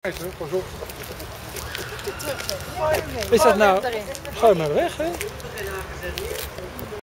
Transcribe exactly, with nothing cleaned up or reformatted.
Pas op. Is dat nou? Gooi maar weg, hè?